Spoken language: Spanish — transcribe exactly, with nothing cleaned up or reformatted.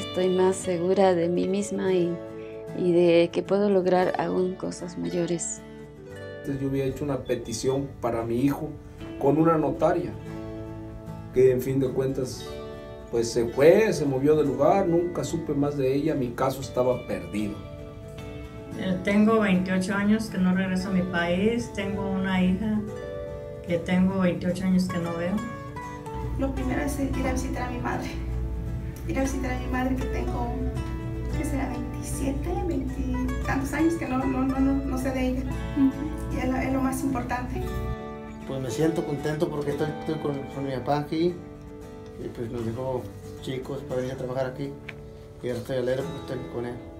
estoy más segura de mí misma y, y de que puedo lograr aún cosas mayores. Entonces yo había hecho una petición para mi hijo con una notaria, que en fin de cuentas pues se fue, se movió del lugar, nunca supe más de ella, mi caso estaba perdido. Eh, tengo veintiocho años que no regreso a mi país, tengo una hija que tengo veintiocho años que no veo. Lo primero es ir a visitar a mi madre, ir a visitar a mi madre que tengo, que será veintisiete, veinte tantos años que no, no, no, no, no sé de ella. Uh-huh. Y es lo, es lo más importante. Pues me siento contento porque estoy, estoy con, con mi papá aquí y pues nos dejó chicos para venir a trabajar aquí y ahora estoy alegre porque estoy con él.